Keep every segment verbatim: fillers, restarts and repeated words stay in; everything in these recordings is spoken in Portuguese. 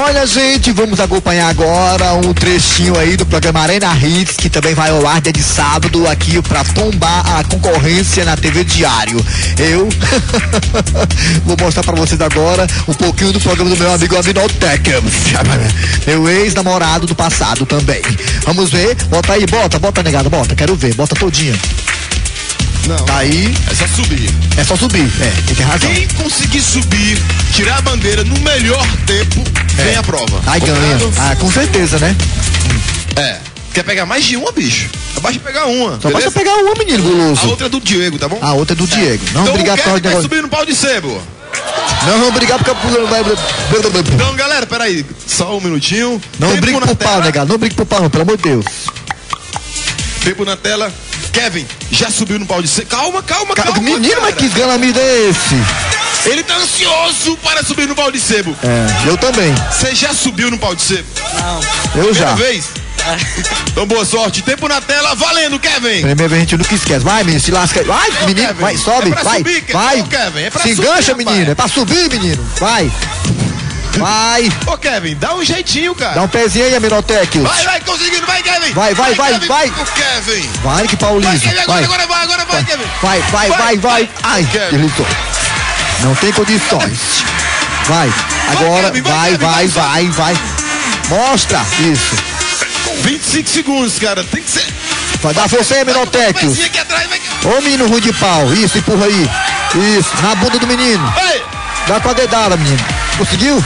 Olha, gente, vamos acompanhar agora um trechinho aí do programa Arena Hits, que também vai ao ar dia de sábado aqui pra tombar a concorrência na T V Diário. Eu vou mostrar pra vocês agora um pouquinho do programa do meu amigo Aminotec, meu ex-namorado do passado também. Vamos ver, bota aí, bota, bota negado, bota, quero ver, bota todinha. Não, tá aí. É só subir. É só subir, é, tem que ter razão. Quem conseguir subir, tirar a bandeira no melhor tempo, é. Vem a prova. Aí ganha. Ah, com certeza, né? É. Quer pegar mais de uma, bicho? Basta pegar uma. Só basta pegar uma, menino guloso. A outra é do Diego, tá bom? A outra é do Diego. Não então brigar por causa vai subir no pau de sebo. Não, não brigar porque vai. Então, galera, peraí. Só um minutinho. Não brigue por pau, negado. Não brigue por pau, não, pelo amor de Deus. Tempo na tela. Kevin, já subiu no pau de sebo. Calma, calma, calma. calma menino, cara. Mas que esgalamida é esse? Ele tá ansioso para subir no pau de sebo. É, eu também. Você já subiu no pau de sebo? Não. Eu Primeira já. vez? Então boa sorte. Tempo na tela, valendo, Kevin. Primeira vez a gente nunca esquece. Vai, menino, se lasca. Vai, Ô, menino, Kevin. vai, sobe, é pra vai. Subir, vai. Ô, Kevin, é pra se subir, engancha, rapaz. menino. É pra subir, menino. Vai. Vai. Ô, Kevin, dá um jeitinho, cara. Dá um pezinho aí, Aminotec. Vai, vai, conseguindo, vai, Kevin. Vai, vai, vai, Kevin, vai. O Kevin. Vai, que Paulinho. Vai, Kevin, agora, vai. agora vai, agora vai, Kevin. Vai, vai, vai, vai. Ai, deslizou. Não tem condições. Vai. Agora, Kevin, vai, Kevin, vai, vai, vai, vai. Mostra. Isso. vinte e cinco segundos, cara. Tem que ser. Vai dar você, Aminotec. Aqui atrás, vai. Ô, menino ruim de pau. Isso, empurra aí. Isso, na bunda do menino. Ei. Dá com a dedada, menino. Conseguiu?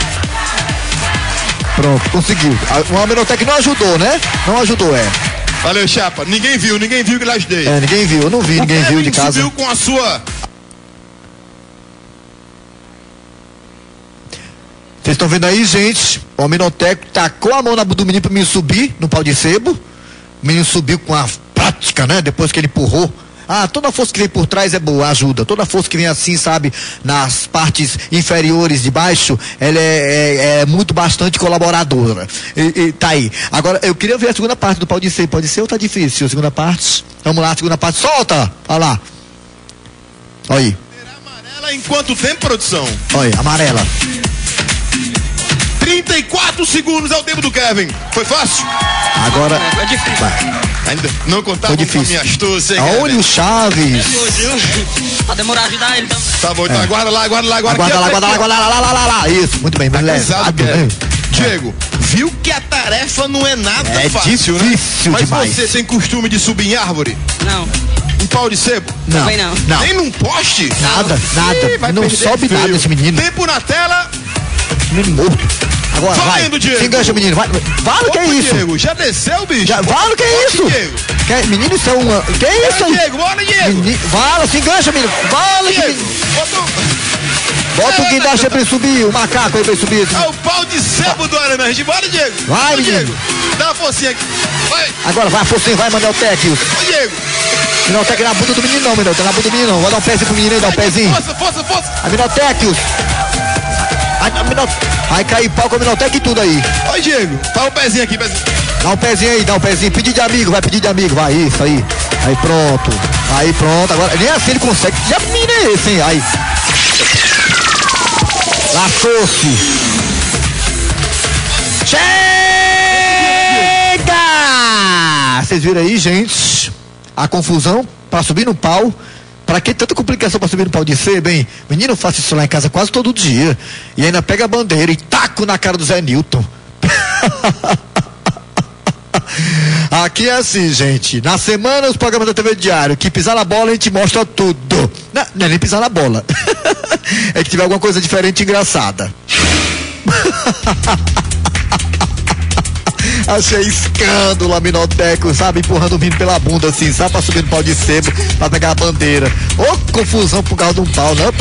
Pronto, conseguiu. O Aminotec não ajudou, né? Não ajudou, é. Valeu, chapa. Ninguém viu, ninguém viu que eu ajudei. É, ninguém viu. Eu não vi, o ninguém Kevin viu de casa. subiu com a sua... Vocês estão vendo aí, gente? O Aminotec tacou a mão na bunda do menino pra mim subir no pau de sebo. O menino subiu com a prática, né? Depois que ele empurrou. Ah, toda força que vem por trás é boa, ajuda. Toda força que vem assim, sabe, nas partes inferiores de baixo, ela é, é, é muito bastante colaboradora. E, e tá aí. Agora, eu queria ver a segunda parte do pau de sebo. Pode ser ou tá difícil? A segunda parte? Vamos lá, a segunda parte. Solta! Olha lá. Olha aí. Amarela em quanto tempo, produção? Olha aí, amarela. trinta e quatro segundos é o tempo do Kevin. Foi fácil? Agora. É difícil. Vai. Ainda não contava com a minha astúcia, hein, olha o Chaves. Pra demorar a ajudar ele também. Tá bom, então É. aguarda lá, aguarda lá, aguarda Aguarda lá, aguarda lá, aguarda lá, lá, lá, lá, lá. Isso, muito bem, beleza. Pesado, Kevin. Diego, viu que a tarefa não é nada É fácil, difícil né? Mas demais. você tem costume de subir em árvore? Não. Um pau de sebo? Não, Também não. não. Nem num poste? Nada, nada. Ih, vai Não perder sobe feio. nada esse menino. Tempo na tela. Menino morto. Agora, Valendo, vai. Diego. Se engancha, menino. Vai. Vale, que é Opa, isso? Diego, já desceu, bicho? Já, vale, que é isso? Diego. Que, menino, isso é uma. Que é isso Bora, aí? Diego, bora, Diego. Menino, vale, se engancha, menino. Vale, que Diego, menino. bota o- Bota o É, guindaste pra ele subir, o macaco aí pra ele subir. É o pau de sebo do Arena Hits. Bora, Diego. Vai, Ô, menino. Diego. Dá uma forcinha aqui. Vai. Agora vai, focinho, vai, Aminotec. Ô, Diego. Aminotec na bunda do menino, não, menino. Tá na bunda do menino, não. Vai dar um pezinho pro menino aí, dá um pezinho. Força, força, força. Aminotec. Vai cair pau com o Aminotec e tudo aí. Ô, Diego. Tá o pezinho aqui, pezinho. Dá um pezinho aí, dá um pezinho. Pedir de amigo, vai pedir de amigo, vai, isso aí. Aí pronto. Aí pronto. Agora, nem assim ele consegue. Que menino é esse, hein? Aí. Lascou-se. Chega! Vocês viram aí, gente? A confusão pra subir no pau. Pra que tanta complicação pra subir no pau de sebo, hein? Menino, faço isso lá em casa quase todo dia. E ainda pega a bandeira e taco na cara do Zé Newton. Aqui é assim, gente. Na semana, os programas da T V Diário, que pisar na bola, a gente mostra tudo. Não, não é nem pisar na bola. É que tiver alguma coisa diferente e engraçada. Achei escândalo, Aminoteco, sabe? Empurrando o menino pela bunda, assim, sabe? Pra subir no pau de sebo, pra pegar a bandeira. Ô, confusão por causa de um pau, não?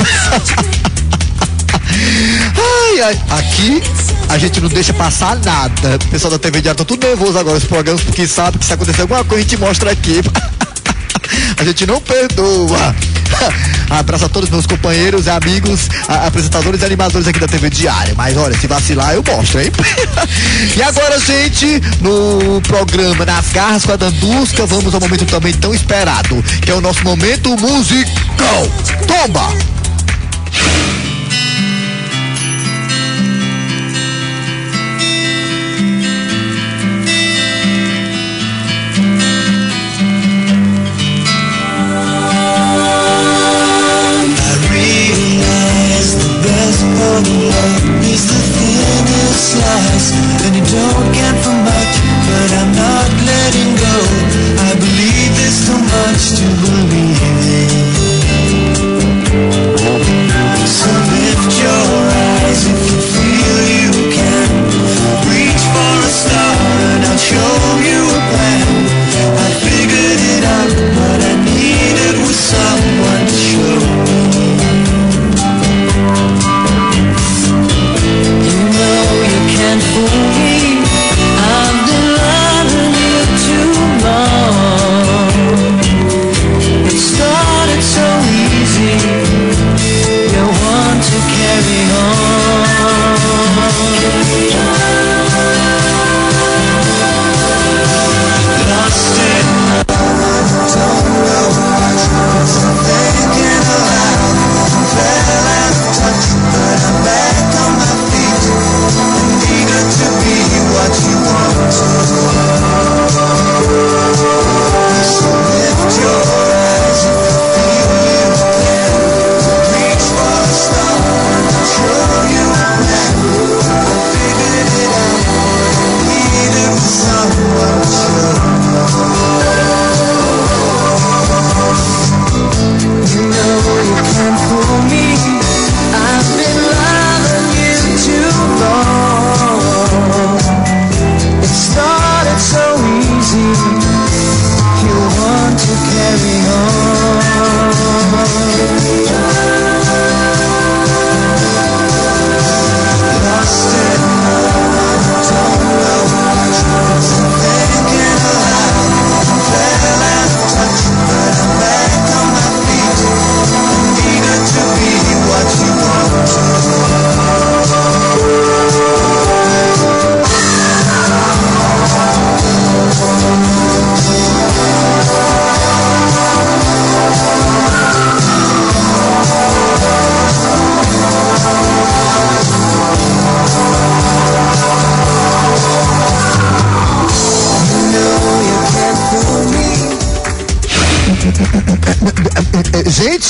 Ai, ai, aqui a gente não deixa passar nada. O pessoal da T V Diário tá tudo nervoso agora, os programas, porque sabe que se acontecer alguma coisa, a gente mostra aqui. A gente não perdoa. Abraço a todos os meus companheiros e amigos, a, apresentadores e animadores aqui da T V Diário. Mas olha, se vacilar, eu mostro, hein? E agora, gente, no programa Nas Garras com a Dandusca, vamos ao momento também tão esperado, que é o nosso momento musical. Toma!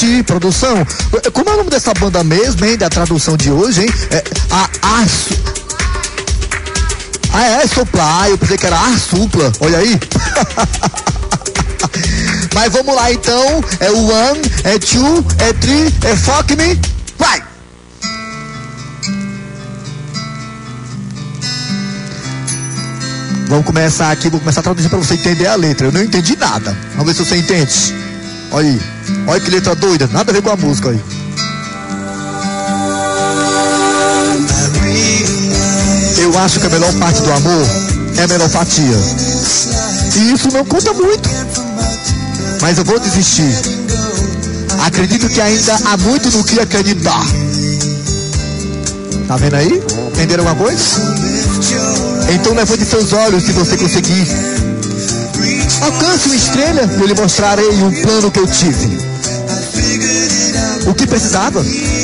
assistir, produção. Como é o nome dessa banda mesmo, hein? Da tradução de hoje, hein? É, a Arsu... Ah, é Supply, eu pensei que era Arsupla, olha aí. Mas vamos lá então, é o one, é two, é three, é fuck me, vai! Vamos começar aqui, vou começar a traduzir pra você entender a letra. Eu não entendi nada. Vamos ver se você entende. Olha aí. Olha que letra doida. Nada a ver com a música aí. Eu acho que a melhor parte do amor é a melhor fatia. E isso não conta muito. Mas eu vou desistir. Acredito que ainda há muito no que acreditar. Tá vendo aí? Entenderam alguma coisa? Então levante seus olhos se você conseguir. Alcance uma estrela e eu lhe mostrarei um plano que eu tive. O que precisava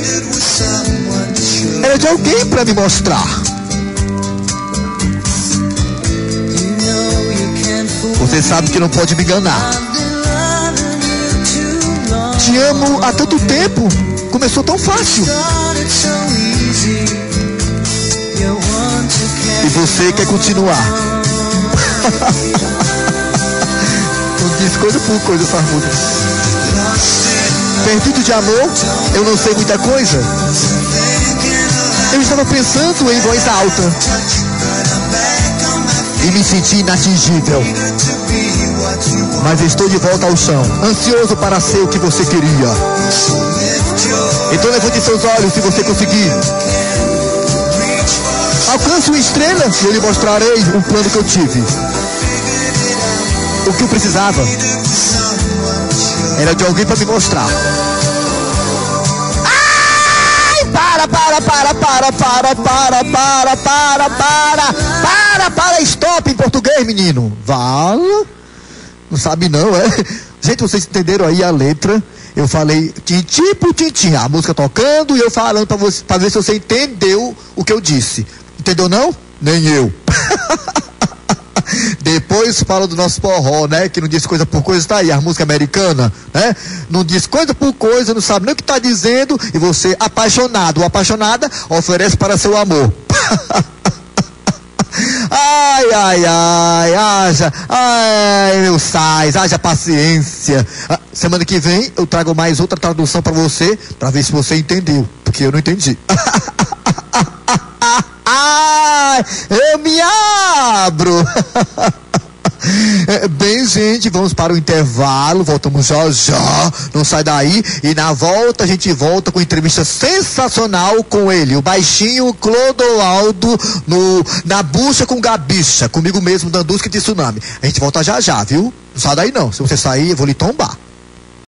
era de alguém para me mostrar. Você sabe que não pode me enganar. Te amo há tanto tempo. Começou tão fácil. E você quer continuar. Não diz coisa por coisa essa música. Perdido de amor, eu não sei muita coisa. Eu estava pensando em voz alta e me senti inatingível. Mas estou de volta ao chão, ansioso para ser o que você queria. Então levante seus olhos se você conseguir. Alcance uma estrela e eu lhe mostrarei um plano que eu tive. O que eu precisava era de alguém para me mostrar. Ai, para, para, para, para, para, para, para, para, para, para, para, stop em português, menino. Vala. Não sabe não, é? Gente, vocês entenderam aí a letra? Eu falei tintim por tintim, a música tocando e eu falando pra, você, pra ver se você entendeu o que eu disse. Entendeu não? Nem eu. Depois fala do nosso forró, né? Que não diz coisa por coisa, tá aí, a música americana, né? Não diz coisa por coisa, não sabe nem o que tá dizendo, e você, apaixonado ou apaixonada, oferece para seu amor. Ai, ai, ai, haja, ai, meu sais, haja paciência. Ah, semana que vem eu trago mais outra tradução para você, para ver se você entendeu, porque eu não entendi. Ai, eu me abro. Bem, gente, vamos para o intervalo. Voltamos já já. Não sai daí. E na volta a gente volta com entrevista sensacional com ele, o baixinho Clodoaldo, no, na bucha com Gabicha. Comigo mesmo, Dandusca de Tsunami. A gente volta já já, viu? Não sai daí não. Se você sair, eu vou lhe tombar.